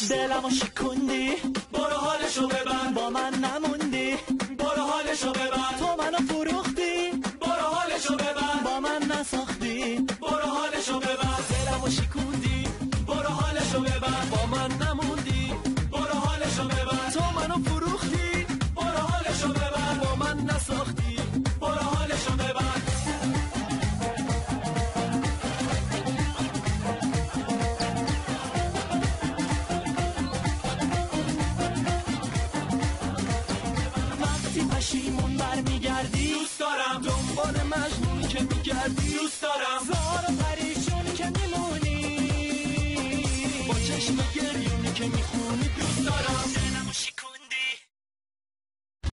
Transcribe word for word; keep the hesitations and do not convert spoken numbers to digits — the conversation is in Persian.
دلمو شکوندی، برو حالشو ببر، با من نموندی، برو حالشو ببر، تو منو فروختی، برو حالشو ببر، با من نساختی، برو حالشو ببر، دلمو شکوندی، برو حالشو ببر، با من نموندی، برو حالشو ببر، تو منو فروختی، برو حالشو ببر، با من نساختی، برو حالشو ببر. وقتی پشیمون برمیگردی، دوست دارم دنبال مجنون که میگردی، دوست